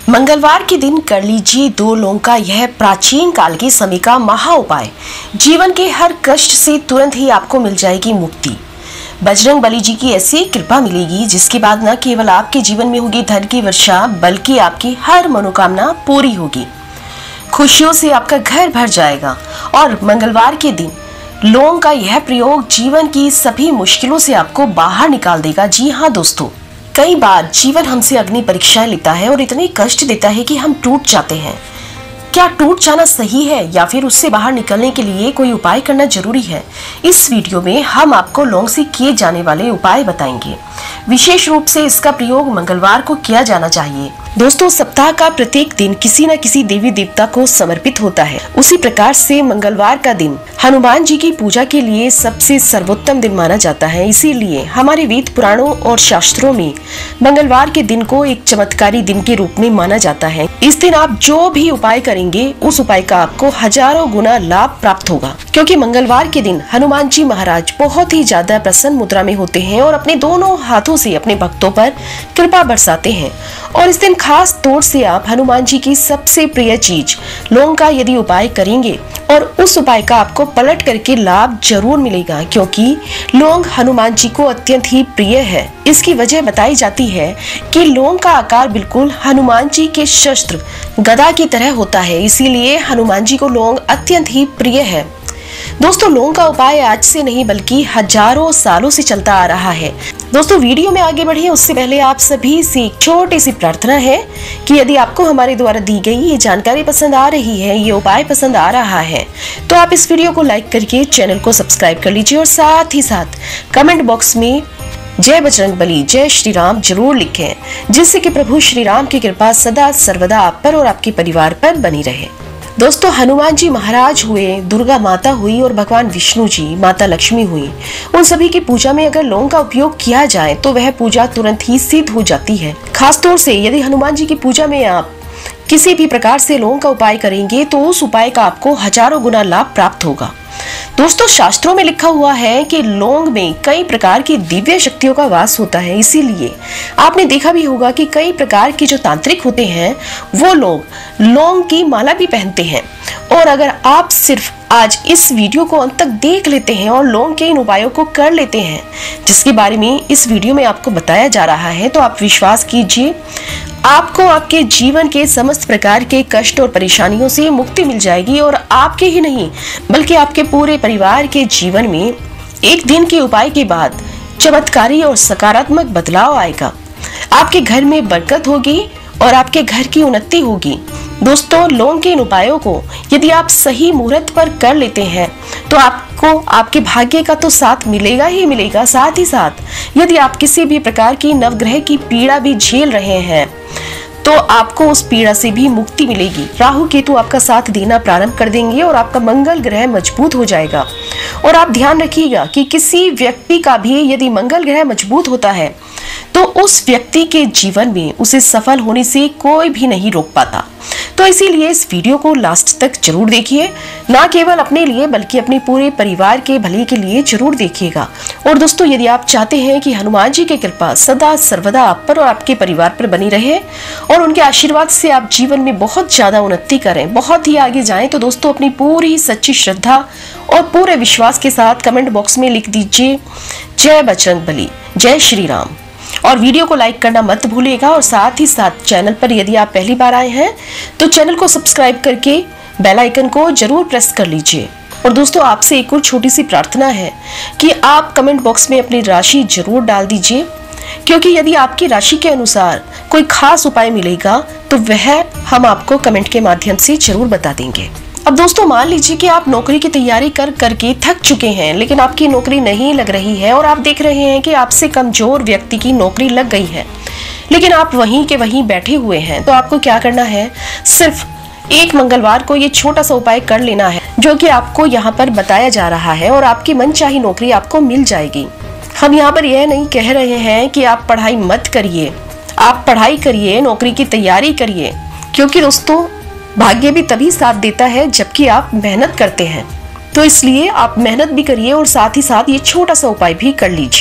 मंगलवार के दिन कर लीजिए 2 लौंग का यह प्राचीन काल के समय का महा उपाय। जीवन के हर कष्ट से तुरंत ही आपको मिल जाएगी मुक्ति। बजरंग बली जी की ऐसी कृपा मिलेगी जिसके बाद न केवल आपके जीवन में होगी धन की वर्षा, बल्कि आपकी हर मनोकामना पूरी होगी। खुशियों से आपका घर भर जाएगा। और मंगलवार के दिन लौंग का यह प्रयोग जीवन की सभी मुश्किलों से आपको बाहर निकाल देगा। जी हाँ दोस्तों, कई बार जीवन हमसे अग्नि परीक्षाएं लेता है और इतने कष्ट देता है कि हम टूट जाते हैं। क्या टूट जाना सही है या फिर उससे बाहर निकलने के लिए कोई उपाय करना जरूरी है? इस वीडियो में हम आपको लौंग से किए जाने वाले उपाय बताएंगे। विशेष रूप से इसका प्रयोग मंगलवार को किया जाना चाहिए। दोस्तों, सप्ताह का प्रत्येक दिन किसी न किसी देवी देवता को समर्पित होता है। उसी प्रकार से मंगलवार का दिन हनुमान जी की पूजा के लिए सबसे सर्वोत्तम दिन माना जाता है। इसीलिए हमारे वेद पुराणों और शास्त्रों में मंगलवार के दिन को एक चमत्कारी दिन के रूप में माना जाता है। इस दिन आप जो भी उपाय करेंगे उस उपाय का आपको हजारों गुना लाभ प्राप्त होगा, क्योंकि मंगलवार के दिन हनुमान जी महाराज बहुत ही ज्यादा प्रसन्न मुद्रा में होते हैं और अपने दोनों हाथों से अपने भक्तों पर कृपा बरसाते हैं। और इस दिन खास तौर से आप हनुमान जी की सबसे प्रिय चीज लौंग का यदि उपाय करेंगे और उस उपाय का आपको पलट करके लाभ जरूर मिलेगा, क्योंकि लौंग हनुमान जी को अत्यंत ही प्रिय है। इसकी वजह बताई जाती है कि लौंग का आकार बिल्कुल हनुमान जी के शस्त्र गदा की तरह होता है, इसीलिए हनुमान जी को लौंग अत्यंत ही प्रिय है। दोस्तों, लौंग का उपाय आज से नहीं बल्कि हजारों सालों से चलता आ रहा है। दोस्तों, वीडियो में आगे बढ़े उससे पहले आप सभी से एक छोटी सी प्रार्थना है कि यदि आपको हमारे द्वारा दी गई ये जानकारी पसंद आ रही है, ये उपाय पसंद आ रहा है, तो आप इस वीडियो को लाइक करके चैनल को सब्सक्राइब कर लीजिए और साथ ही साथ कमेंट बॉक्स में जय बजरंग बली, जय श्री राम जरूर लिखें, जिससे कि प्रभु श्री राम की कृपा सदा सर्वदा आप पर और आपके परिवार पर बनी रहे। दोस्तों, हनुमान जी महाराज हुए, दुर्गा माता हुई और भगवान विष्णु जी, माता लक्ष्मी हुई, उन सभी की पूजा में अगर लौंग का उपयोग किया जाए तो वह पूजा तुरंत ही सिद्ध हो जाती है। खास तौर से यदि हनुमान जी की पूजा में आप किसी भी प्रकार से लौंग का उपाय करेंगे तो उस उपाय का आपको हजारों गुना लाभ प्राप्त होगा। दोस्तों, शास्त्रों में लिखा हुआ है कि लौंग में कई प्रकार की दिव्य शक्तियों का वास होता है। इसीलिए आपने देखा भी होगा कि कई प्रकार के जो तांत्रिक होते हैं वो लोग लौंग की माला भी पहनते हैं। और अगर आप सिर्फ आज इस वीडियो को अंत तक देख लेते हैं और लौंग के इन उपायों को कर लेते हैं जिसके बारे में इस वीडियो में आपको बताया जा रहा है, तो आप विश्वास कीजिए आपको आपके जीवन के समस्त प्रकार के कष्ट और परेशानियों से मुक्ति मिल जाएगी। और आपके ही नहीं बल्कि आपके पूरे परिवार के जीवन में एक दिन के उपाय के बाद चमत्कारी और सकारात्मक बदलाव आएगा। आपके घर में बरकत होगी और आपके घर की उन्नति होगी। दोस्तों, लौंग के इन उपायों को यदि आप सही मुहूर्त पर कर लेते हैं तो आपको आपके भाग्य का तो साथ मिलेगा ही मिलेगा। साथ ही साथ यदि आप किसी भी प्रकार की नवग्रह की पीड़ा भी झेल रहे हैं तो आपको उस पीड़ा से भी मुक्ति मिलेगी। राहु केतु आपका साथ देना प्रारंभ कर देंगे और आपका मंगल ग्रह मजबूत हो जाएगा। और आप ध्यान रखिएगा कि किसी व्यक्ति का भी यदि मंगल ग्रह मजबूत होता है तो उस व्यक्ति के जीवन में उसे सफल होने से कोई भी नहीं रोक पाता। तो इसीलिए इस वीडियो को लास्ट तक जरूर देखिए, ना केवल अपने लिए बल्कि अपने पूरे परिवार के भले के लिए जरूर देखिएगा। और दोस्तों, यदि आप चाहते हैं कि हनुमान जी की कृपा सदा सर्वदा आप पर और आपके परिवार पर बनी रहे और उनके आशीर्वाद से आप जीवन में बहुत ज्यादा उन्नति करें, बहुत ही आगे जाएं, तो दोस्तों अपनी पूरी सच्ची श्रद्धा और पूरे विश्वास के साथ कमेंट बॉक्स में लिख दीजिए जय बजरंग बली, जय श्री राम। और वीडियो को लाइक करना मत भूलिएगा। और साथ ही साथ चैनल पर यदि आप पहली बार आए हैं तो चैनल को सब्सक्राइब करके बेल आइकन को जरूर प्रेस कर लीजिए। और दोस्तों, आपसे एक और छोटी सी प्रार्थना है कि आप कमेंट बॉक्स में अपनी राशि जरूर डाल दीजिए, क्योंकि यदि आपकी राशि के अनुसार कोई खास उपाय मिलेगा तो वह हम आपको कमेंट के माध्यम से जरूर बता देंगे। अब दोस्तों, मान लीजिए कि आप नौकरी की तैयारी कर करके थक चुके हैं, लेकिन आपकी नौकरी नहीं लग रही है और आप देख रहे हैं कि आपसे कमजोर व्यक्ति की नौकरी लग गई है, लेकिन आप वहीं के वहीं बैठे हुए हैं। तो आपको क्या करना है, सिर्फ एक मंगलवार को ये छोटा सा उपाय कर लेना है जो कि आपको यहाँ पर बताया जा रहा है और आपकी मनचाही नौकरी आपको मिल जाएगी। हम यहाँ पर यह नहीं कह रहे हैं कि आप पढ़ाई मत करिए, आप पढ़ाई करिए, नौकरी की तैयारी करिए, क्योंकि दोस्तों भाग्य भी तभी साथ देता है जबकि आप मेहनत करते हैं। तो इसलिए आप मेहनत भी करिए और साथ ही साथ ये छोटा सा उपाय भी कर लीजिए।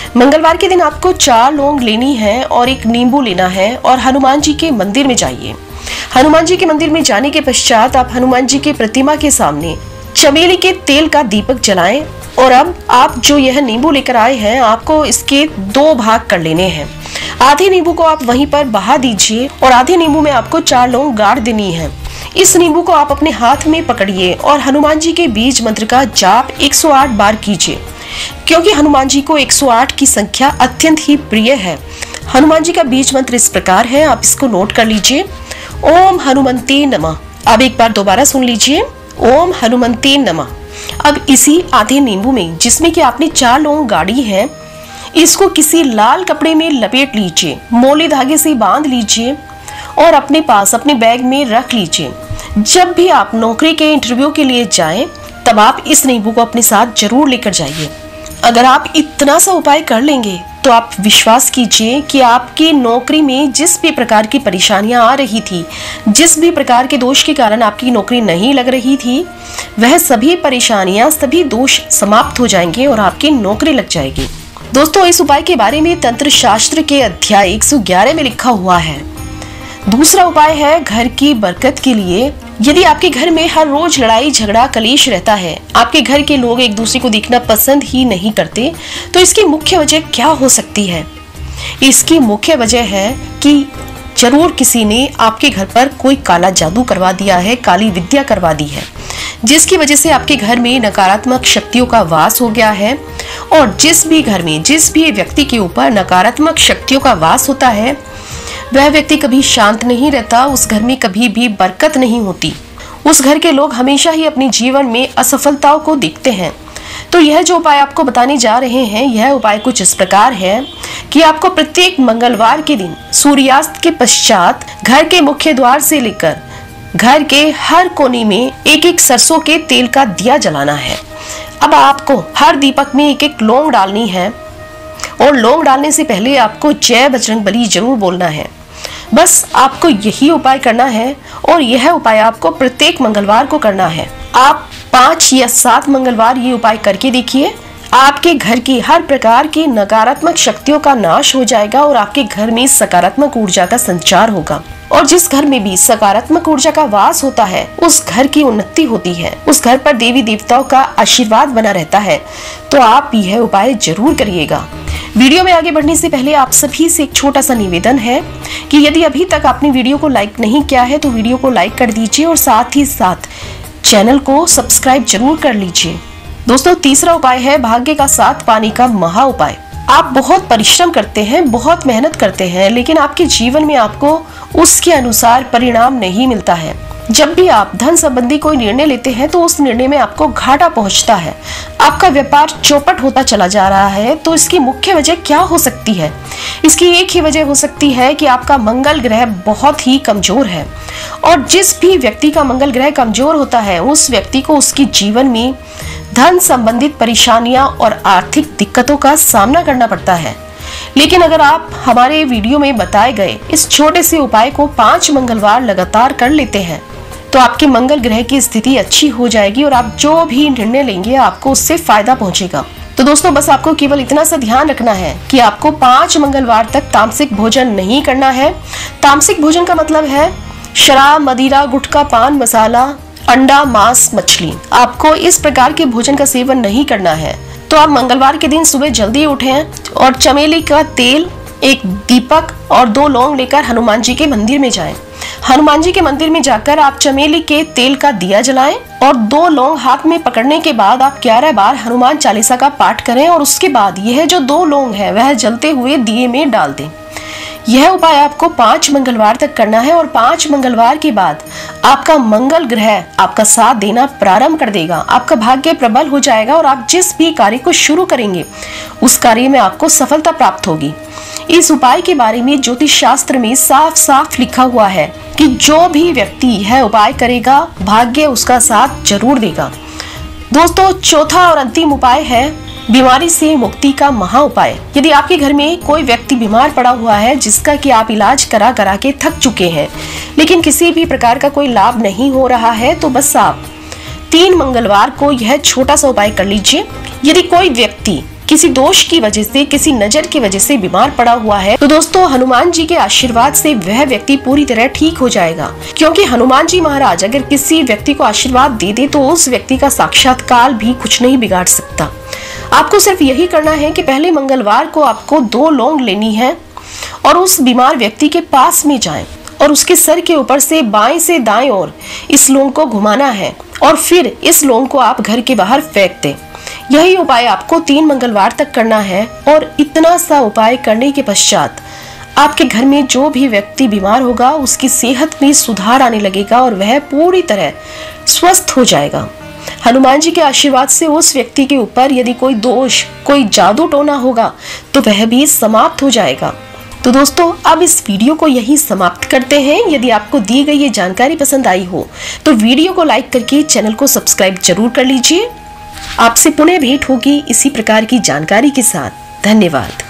मंगलवार के दिन आपको 4 लौंग लेनी है और एक नींबू लेना है और हनुमान जी के मंदिर में जाइए। हनुमान जी के मंदिर में जाने के पश्चात आप हनुमान जी की प्रतिमा के सामने चमेली के तेल का दीपक जलाएं और अब आप जो यह नींबू लेकर आए हैं आपको इसके 2 भाग कर लेने हैं। आधे नींबू को आप वहीं पर बहा दीजिए और आधे नींबू में आपको 4 लौंग गाड़ देनी है। इस नींबू को आप अपने हाथ में पकड़िए और हनुमान जी के बीज मंत्र का जाप 108 बार कीजिए, क्योंकि हनुमान जी को 108 की संख्या अत्यंत ही प्रिय है। हनुमान जी का बीज मंत्र इस प्रकार है, आप इसको नोट कर लीजिए। ओम हनुमते नमः। अब एक बार दोबारा सुन लीजिए, ओम हनुमते नमः। अब इसी आधे नींबू में जिसमें कि आपने 4 लौंग गाड़ी है, इसको किसी लाल कपड़े में लपेट लीजिए, मोले धागे से बांध लीजिए और अपने पास अपने बैग में रख लीजिए। जब भी आप नौकरी के इंटरव्यू के लिए जाएं, तब आप इस नींबू को अपने साथ जरूर लेकर जाइए। अगर आप इतना सा उपाय कर लेंगे तो आप विश्वास कीजिए कि आपकी नौकरी में जिस भी प्रकार की परेशानियां आ रही थी, जिस भी प्रकार के दोष के कारण आपकी नौकरी नहीं लग रही थी, वह सभी परेशानियां, सभी दोष समाप्त हो जाएंगे और आपकी नौकरी लग जाएगी। दोस्तों, इस उपाय के बारे में तंत्र शास्त्र के अध्याय 111 में लिखा हुआ है। दूसरा उपाय है घर की बरकत के लिए। यदि आपके घर में हर रोज लड़ाई झगड़ा कलेश रहता है, आपके घर के लोग एक दूसरे को देखना पसंद ही नहीं करते, तो इसकी मुख्य वजह क्या हो सकती है? इसकी मुख्य वजह है कि जरूर किसी ने आपके घर पर कोई काला जादू करवा दिया है, काली विद्या करवा दी है, जिसकी वजह से आपके घर में नकारात्मक शक्तियों का वास हो गया है। और जिस भी घर में, जिस भी व्यक्ति के ऊपर नकारात्मक शक्तियों का वास होता है, वह व्यक्ति कभी शांत नहीं रहता, उस घर में कभी भी बरकत नहीं होती। उस घर के लोग हमेशा ही अपने जीवन में असफलताओं को देखते हैं। तो यह जो उपाय आपको बताने जा रहे हैं, यह उपाय कुछ इस प्रकार है कि आपको प्रत्येक मंगलवार के दिन सूर्यास्त के पश्चात घर के मुख्य द्वार से लेकर घर के हर कोने में एक एक सरसों के तेल का दिया जलाना है। अब आपको हर दीपक में एक एक लौंग डालनी है और लौंग डालने से पहले आपको जय बजरंगबली जरूर बोलना है। बस आपको यही उपाय करना है और यह उपाय आपको प्रत्येक मंगलवार को करना है। आप 5 या 7 मंगलवार ये उपाय करके देखिए, आपके घर की हर प्रकार की नकारात्मक शक्तियों का नाश हो जाएगा और आपके घर में सकारात्मक ऊर्जा का संचार होगा। और जिस घर में भी सकारात्मक ऊर्जा का वास होता है, उस घर की उन्नति होती है, उस घर पर देवी देवताओं का आशीर्वाद बना रहता है। तो आप यह उपाय जरूर करिएगा। वीडियो में आगे बढ़ने से पहले आप सभी से एक छोटा सा निवेदन है कि यदि अभी तक आपने वीडियो को लाइक नहीं किया है तो वीडियो को लाइक कर दीजिए और साथ ही साथ चैनल को सब्सक्राइब जरूर कर लीजिए। दोस्तों, तीसरा उपाय है भाग्य का साथ पाने का महा उपाय। आप बहुत परिश्रम करते हैं, बहुत मेहनत करते हैं, लेकिन आपके जीवन में आपको उसके अनुसार परिणाम नहीं मिलता है। जब भी आप धन संबंधी कोई निर्णय लेते हैं तो उस निर्णय में आपको घाटा पहुंचता है, आपका व्यापार चौपट होता चला जा रहा है। तो इसकी मुख्य वजह क्या हो सकती है? इसकी एक ही वजह हो सकती है कि आपका मंगल ग्रह बहुत ही कमजोर है। और जिस भी व्यक्ति का मंगल ग्रह कमजोर होता है, उस व्यक्ति को उसके जीवन में धन संबंधित परेशानियां और आर्थिक दिक्कतों का सामना करना पड़ता है। लेकिन अगर आप हमारे वीडियो में बताए गए इस छोटे से उपाय को 5 मंगलवार लगातार कर लेते हैं, तो आपके मंगल ग्रह की स्थिति अच्छी हो जाएगी और आप जो भी निर्णय लेंगे आपको उससे फायदा पहुंचेगा। तो दोस्तों, बस आपको केवल इतना सा ध्यान रखना है कि आपको 5 मंगलवार तक तामसिक भोजन नहीं करना है। तामसिक भोजन का मतलब है शराब, मदिरा, गुटखा, पान मसाला, अंडा, मांस, मछली। आपको इस प्रकार के भोजन का सेवन नहीं करना है। तो आप मंगलवार के दिन सुबह जल्दी उठें और चमेली का तेल, एक दीपक और 2 लौंग लेकर हनुमान जी के मंदिर में जाएं। हनुमान जी के मंदिर में जाकर आप चमेली के तेल का दिया जलाएं और 2 लौंग हाथ में पकड़ने के बाद आप 11 बार हनुमान चालीसा का पाठ करें और उसके बाद यह जो 2 लौंग है वह जलते हुए दिए में डाल दें। यह उपाय आपको 5 मंगलवार तक करना है और 5 मंगलवार के बाद आपका मंगल ग्रह आपका साथ देना प्रारंभ कर देगा। आपका भाग्य प्रबल हो जाएगा और आप जिस भी कार्य को शुरू करेंगे उस कार्य में आपको सफलता प्राप्त होगी। इस उपाय के बारे में ज्योतिष शास्त्र में साफ साफ लिखा हुआ है कि जो भी व्यक्ति यह उपाय करेगा भाग्य उसका साथ जरूर देगा। दोस्तों, चौथा और अंतिम उपाय है बीमारी से मुक्ति का महा उपाय। यदि आपके घर में कोई व्यक्ति बीमार पड़ा हुआ है जिसका कि आप इलाज करा करा के थक चुके हैं, लेकिन किसी भी प्रकार का कोई लाभ नहीं हो रहा है, तो बस आप 3 मंगलवार को यह छोटा सा उपाय कर लीजिए। यदि कोई व्यक्ति किसी दोष की वजह से, किसी नजर की वजह से बीमार पड़ा हुआ है, तो दोस्तों हनुमान जी के आशीर्वाद से वह व्यक्ति पूरी तरह ठीक हो जाएगा। क्योंकि हनुमान जी महाराज अगर किसी व्यक्ति को आशीर्वाद दे दे तो उस व्यक्ति का साक्षात काल भी कुछ नहीं बिगाड़ सकता। आपको सिर्फ यही करना है कि पहले मंगलवार को आपको 2 लौंग लेनी है और उस बीमार व्यक्ति के पास में जाएं और उसके सर के ऊपर से बाएं से दाएं ओर इस लौंग को घुमाना है और फिर इस लौंग को आप घर के बाहर फेंक दें। यही उपाय आपको 3 मंगलवार तक करना है और इतना सा उपाय करने के पश्चात आपके घर में जो भी व्यक्ति बीमार होगा उसकी सेहत में सुधार आने लगेगा और वह पूरी तरह स्वस्थ हो जाएगा। हनुमान जी के आशीर्वाद से उस व्यक्ति के ऊपर यदि कोई दोष, कोई जादू टोना होगा तो वह भी समाप्त हो जाएगा। तो दोस्तों अब इस वीडियो को यहीं समाप्त करते हैं। यदि आपको दी गई ये जानकारी पसंद आई हो तो वीडियो को लाइक करके चैनल को सब्सक्राइब जरूर कर लीजिए। आपसे पुनः भेंट होगी इसी प्रकार की जानकारी के साथ। धन्यवाद।